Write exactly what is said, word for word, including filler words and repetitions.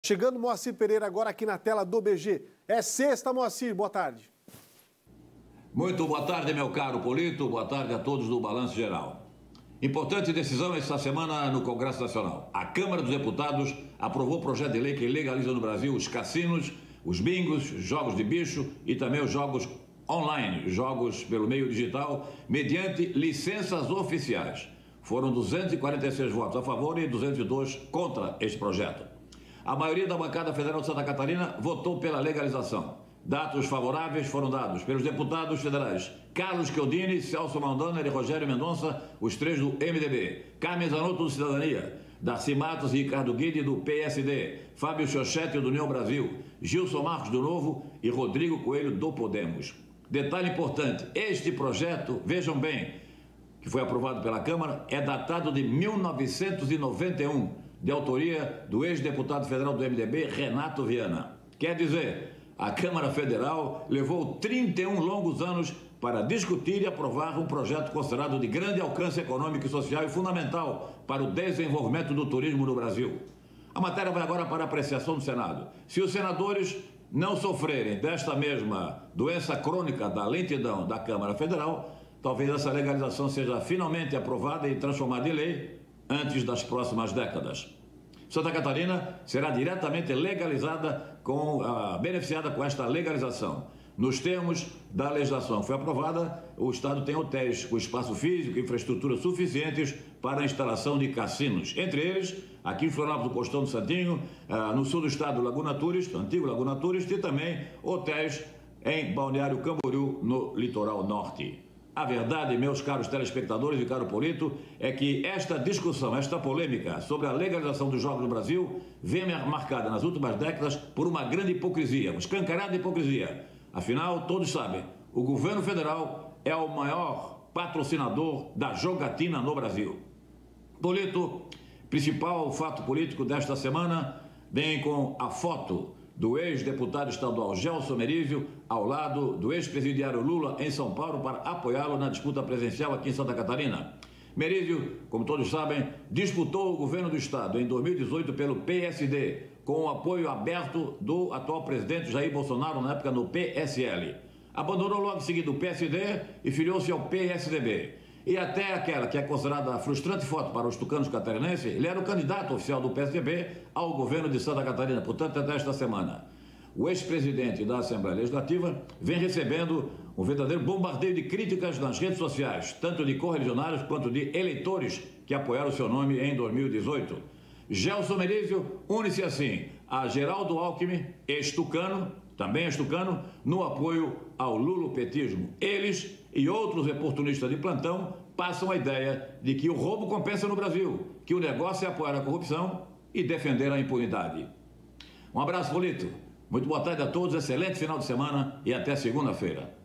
Chegando Moacir Pereira agora aqui na tela do B G. É sexta, Moacir, boa tarde. Muito boa tarde, meu caro Polito, boa tarde a todos do Balanço Geral. Importante decisão esta semana no Congresso Nacional. A Câmara dos Deputados aprovou o projeto de lei que legaliza no Brasil os cassinos, os bingos, jogos de bicho e também os jogos online, jogos pelo meio digital, mediante licenças oficiais. Foram duzentos e quarenta e seis votos a favor e duzentos e dois contra este projeto. A maioria da bancada federal de Santa Catarina votou pela legalização. Dados favoráveis foram dados pelos deputados federais Carlos Chiodini, Celso Maldaner e Rogério Mendonça, os três do M D B, Carmen Zanotto do Cidadania, Darcy Matos e Ricardo Guidi do P S D, Fábio Chochete do União Brasil, Gilson Marcos do Novo e Rodrigo Coelho do Podemos. Detalhe importante, este projeto, vejam bem, que foi aprovado pela Câmara, é datado de mil novecentos e noventa e um, de autoria do ex-deputado federal do M D B, Renato Viana. Quer dizer, a Câmara Federal levou trinta e um longos anos para discutir e aprovar um projeto considerado de grande alcance econômico e social e fundamental para o desenvolvimento do turismo no Brasil. A matéria vai agora para apreciação do Senado. Se os senadores não sofrerem desta mesma doença crônica da lentidão da Câmara Federal, talvez essa legalização seja finalmente aprovada e transformada em lei antes das próximas décadas. Santa Catarina será diretamente legalizada, com, uh, beneficiada com esta legalização. Nos termos da legislação que foi aprovada, o Estado tem hotéis com espaço físico e infraestrutura suficientes para a instalação de cassinos. Entre eles, aqui em Florianópolis do Costão do Santinho, uh, no sul do estado, Laguna Tourist, antigo Laguna Tourist, e também hotéis em Balneário Camboriú, no litoral norte. A verdade, meus caros telespectadores e caro Polito, é que esta discussão, esta polêmica sobre a legalização dos jogos no Brasil vem marcada nas últimas décadas por uma grande hipocrisia, uma escancarada hipocrisia. Afinal, todos sabem, o governo federal é o maior patrocinador da jogatina no Brasil. Polito, principal fato político desta semana, vem com a foto do ex-deputado estadual Gelson Merizio ao lado do ex-presidiário Lula em São Paulo para apoiá-lo na disputa presidencial aqui em Santa Catarina. Merizio, como todos sabem, disputou o governo do estado em dois mil e dezoito pelo P S D, com o apoio aberto do atual presidente Jair Bolsonaro, na época no P S L. Abandonou logo em seguida o P S D e filiou-se ao P S D B. E até aquela que é considerada a frustrante foto para os tucanos catarinenses, ele era o candidato oficial do P S D B ao governo de Santa Catarina, portanto, até esta semana. O ex-presidente da Assembleia Legislativa vem recebendo um verdadeiro bombardeio de críticas nas redes sociais, tanto de correligionários quanto de eleitores que apoiaram seu nome em dois mil e dezoito. Gelson Merizio une-se assim a Geraldo Alckmin, ex-tucano, também ex-tucano, no apoio ao lulopetismo. Eles e outros oportunistas de plantão passam a ideia de que o roubo compensa no Brasil, que o negócio é apoiar a corrupção e defender a impunidade. Um abraço, Polito. Muito boa tarde a todos, excelente final de semana e até segunda-feira.